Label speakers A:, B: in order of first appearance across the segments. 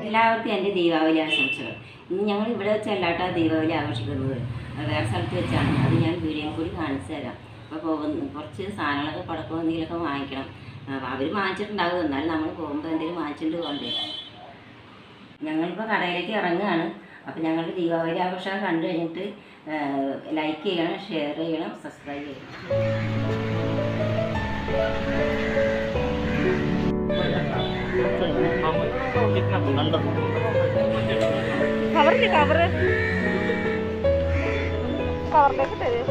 A: എല്ലാവർക്കും എൻ്റെ ദീപാവലി ആശംസകൾ. ഇന്ന് ഞങ്ങൾ ഇവിടെ വെച്ചല്ലാട്ടോ ദീപാവലി ആഘോഷിക്കുന്നത്, വേറെ സ്ഥലത്ത് വെച്ചാണ്. അത് ഞാൻ വീഡിയോയിൽ കൂടി കാണിച്ചു തരാം. അപ്പോൾ കുറച്ച് സാധനങ്ങളൊക്കെ പടക്കം എന്തെങ്കിലുമൊക്കെ വാങ്ങിക്കണം. അവർ വാങ്ങിച്ചിട്ടുണ്ടാകും, എന്നാലും നമ്മൾ പോകുമ്പോൾ എന്തെങ്കിലും വാങ്ങിച്ചിട്ട് പോകണ്ടേ. ഞങ്ങളിപ്പോൾ കടയിലേക്ക് ഇറങ്ങുകയാണ്. അപ്പോൾ ഞങ്ങളുടെ ദീപാവലി ആഘോഷം കണ്ടു കഴിഞ്ഞിട്ട് ലൈക്ക് ചെയ്യണം, ഷെയർ ചെയ്യണം, സബ്സ്ക്രൈബ് ചെയ്യണം.
B: കവറിലേക്ക് തരും.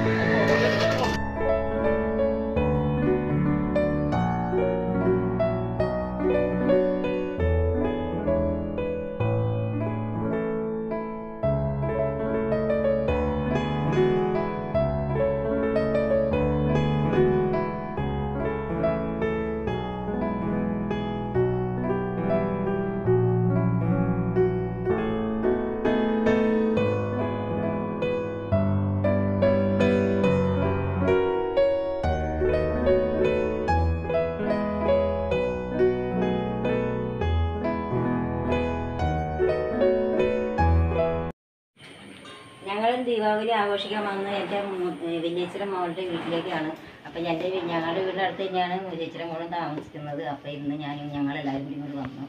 A: ഞങ്ങളും ദീപാവലി ആഘോഷിക്കാൻ വന്ന് എൻ്റെ വലിയച്ഛൻ്റെ മോളുടെ വീട്ടിലേക്കാണ്. അപ്പം ഞങ്ങളുടെ വീടിൻ്റെ അടുത്ത് തന്നെയാണ് വലിയച്ഛൻ്റെ മോളും താമസിക്കുന്നത്. അപ്പം ഇന്ന് ഞങ്ങളെല്ലാവരും കൂടി ഇങ്ങോട്ട് വന്നു.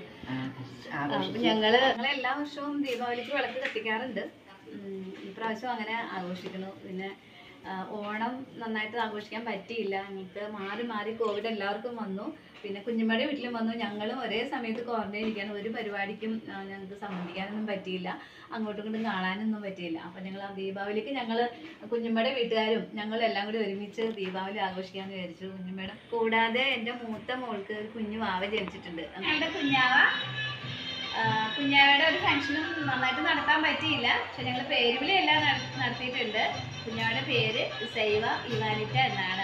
B: ഞങ്ങൾ എല്ലാ വർഷവും ദീപാവലിക്ക് വിളക്ക് കത്തിക്കാറുണ്ട്. ഇപ്രാവശ്യം അങ്ങനെ ആഘോഷിക്കുന്നു. പിന്നെ ഓണം നന്നായിട്ട് ആഘോഷിക്കാൻ പറ്റിയില്ല. ഞങ്ങൾക്ക് മാറി മാറി കോവിഡ് എല്ലാവർക്കും വന്നു. പിന്നെ കുഞ്ഞുമ്മയുടെ വീട്ടിലും വന്നു. ഞങ്ങളും ഒരേ സമയത്ത് ക്വാറന്റൈൻ ഇരിക്കുകയാണ്. ഒരു പരിപാടിക്കും ഞങ്ങൾക്ക് സംബന്ധിക്കാനൊന്നും പറ്റിയില്ല, അങ്ങോട്ടും ഇങ്ങോട്ടും കാണാനൊന്നും പറ്റിയില്ല. അപ്പം ഞങ്ങൾ ദീപാവലിക്ക് കുഞ്ഞുമ്മയുടെ വീട്ടുകാരും ഞങ്ങളെല്ലാം കൂടി ഒരുമിച്ച് ദീപാവലി ആഘോഷിക്കാമെന്ന് വിചാരിച്ചു. കുഞ്ഞുമ്മയുടെ കൂടാതെ എൻ്റെ മൂത്ത മോൾക്ക് ഒരു കുഞ്ഞു വാവ ജനിച്ചിട്ടുണ്ട്. ഞങ്ങളുടെ കുഞ്ഞാവയുടെ ഒരു ഫംഗ്ഷനും നന്നായിട്ട് നടത്താൻ പറ്റിയില്ല. പക്ഷെ ഞങ്ങൾ പേരുവിളിയെല്ലാം നടത്തിയിട്ടുണ്ട്. കുഞ്ഞാവയുടെ പേര് സൈവ ഇവാനിറ്റ എന്നാണ്.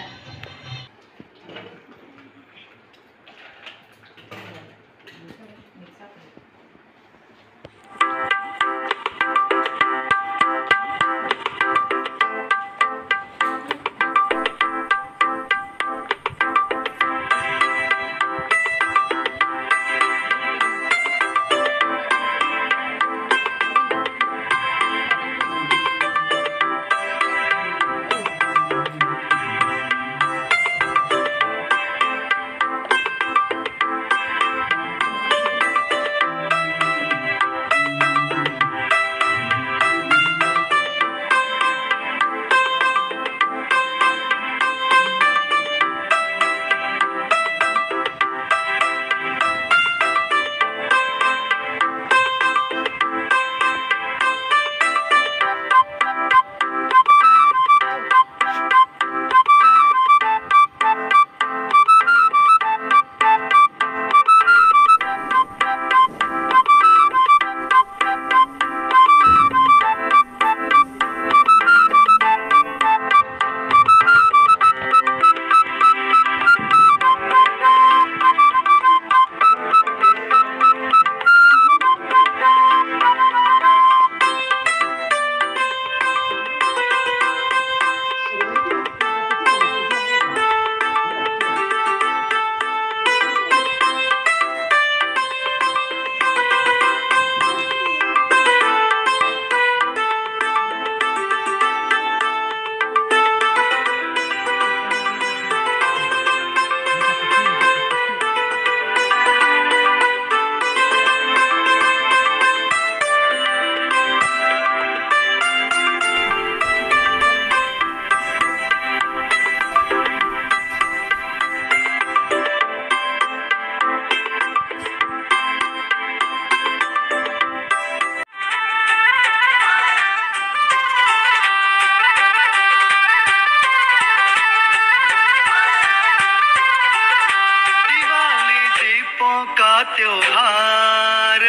C: त्योहार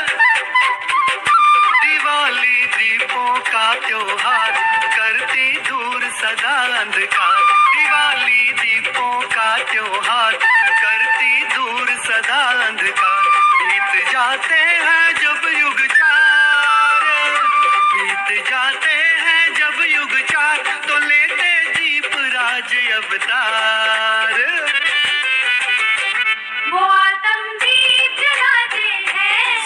C: दिवाली दीपों का त्योहार करती दूर सदा अंधकार। दिवाली दीपों का त्योहार करती दूर सदा अंधकार। बीत जाते हैं जब युग चार, बीत जाते हैं जब युग चार, तो लेते दीप राज अवतार। वो आतम दीप जलाते हैं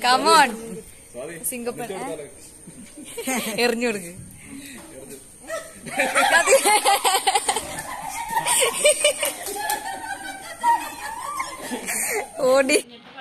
B: കമോൺ സിംഗപ്പൂർ എറിഞ്ഞു കൊടുക്ക് ഓടി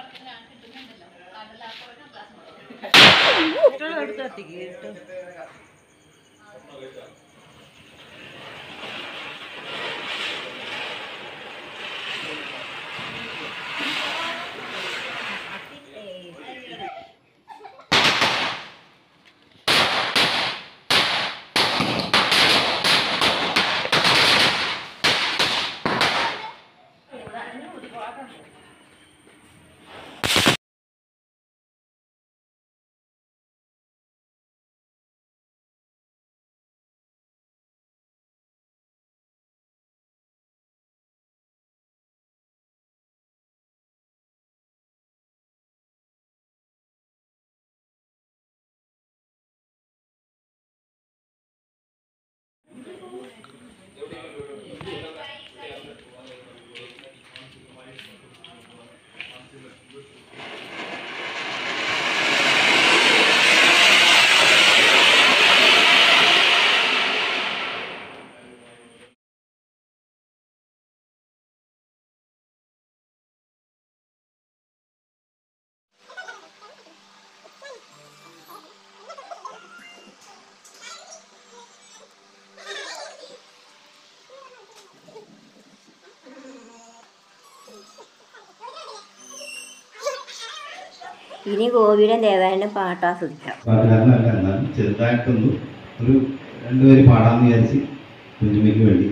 A: ഇനി ഗോപിയുടെ ദേവാലയം പാട്ട് ആസ്വദിക്കാം.
D: പാട്ടുകാരനല്ല, എന്നാലും ചെറുതായിട്ടൊന്ന് ഒരു രണ്ടുപേര് പാടാന്ന് വിചാരിച്ച് കുഞ്ഞുമ്മയ്ക്ക് വേണ്ടി.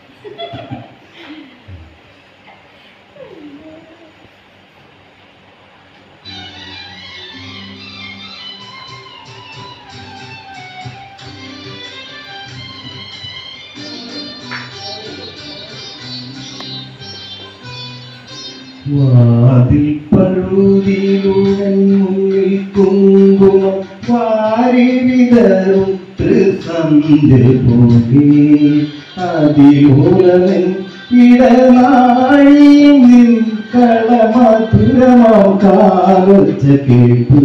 D: വാതിൽ പഴുതിലുടൻ മുന്നിൽ കുങ്കുമം വാരി വിതറും ത്രിസന്ധ്യ പോകെ അതിലൂലവൻ ഇടനാഴിയും നിൻ കളമധുരമാം കാലൊച്ച കേട്ടു,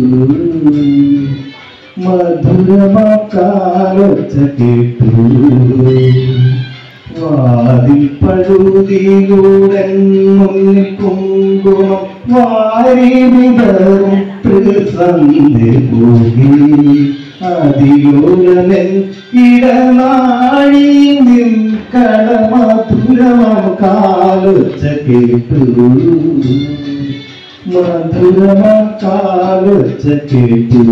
D: മധുരമാം കാലൊച്ച കേട്ടു. വാതിൽ പഴുതിലൂടെ മുന്നിൽ കുങ്കുമം വാരി വിതറും ത്രിസന്ധ്യ പോകെ അതിലൂലവൻ ഇടനാഴിയിൽ നിൻ കളമധുരമാം കാലൊച്ച കേട്ടു, മധുരമാം കാലൊച്ച കേട്ടു.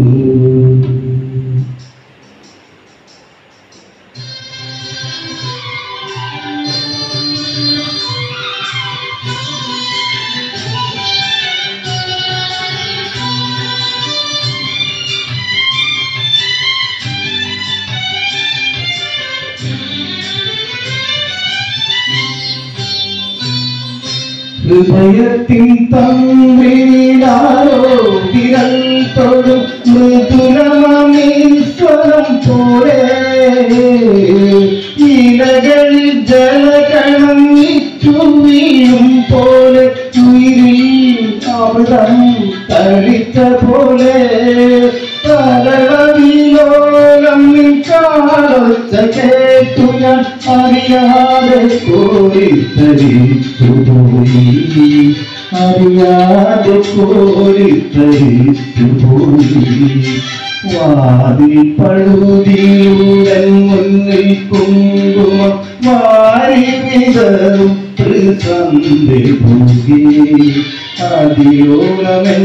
D: ഹൃദയത്തിൻ തന്ത്രിയിലാരോ വിരൽ തൊടും മൃദുലമീശ്വരം പോലെ ഇലകളിൽ ജലകണം ഇറ്റു വീഴും പോലെ ഉയിരിൽ അമൃതം തളിച്ച പോലെ പരളവിലോലം കാലൊച്ച കേട്ടു ഞാൻ അറിയാതെ കോരിത്തരിച്ചു പോയി, അറിയാതെ കോരിത്തരിച്ചു പോയി. വാതിൽ പഴുതിയുടൻ മുന്നിൽ കുങ്കുമം വാരി വിതറും ത്രിസന്ധ്യ പോകെ അതിലോലവൻ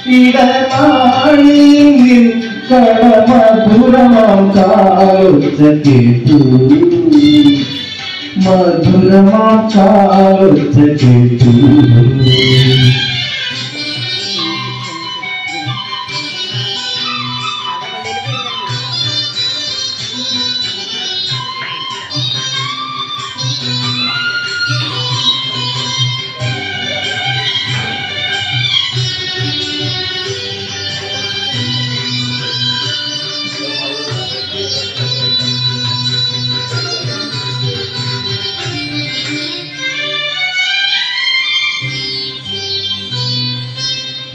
D: ഇടനാഴിയിൽ കളമധുരമാം കാലൊച്ച കേട്ടു, മധുരമാം കാലൊച്ച കേട്ടു.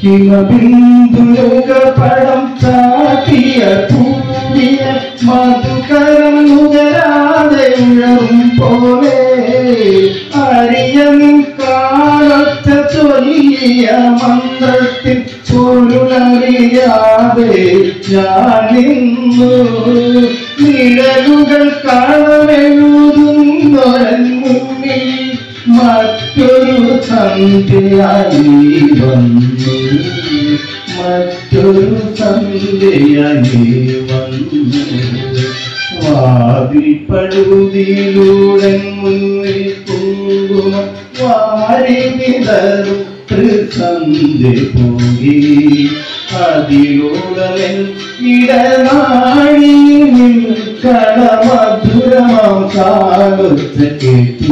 D: ഹിമബിന്ദുപടം ചാട്ടിയ പൂവിന മധുകരം നുകരാതെ ഉഴറും പോലെ അരിയനും കാലൊച്ച ചൊല്ലിയ മന്ത്രത്തിൽ പൊരുളറിയാതെ ഞാനിന്നു നിഴലുകൾ കാണവെഴുതുന്നൊരൻ മുന്നിൽ മറ്റൊരു സന്ധ്യയായി വന്നു മറ്റൊരു സന്ധ്യയായി വന്നു വാതിൽപ്പടുതിയിലൂടെ മുന്നിൽ കുങ്കുമം വാരി വിതറും സന്ധ്യ പോയി അതിലൂടെ ഇടനാഴിയിൽ കളമധുരമാം കാലൊച്ച കേട്ടു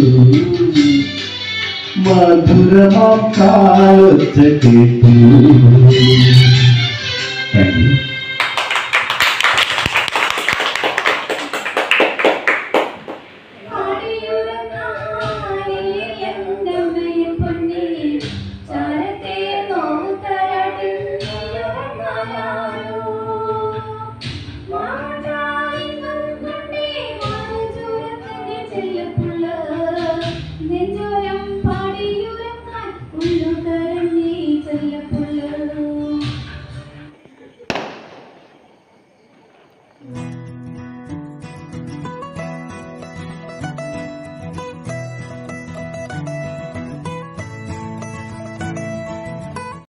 D: മധുരമാം കാലൊച്ച കേട്ടു.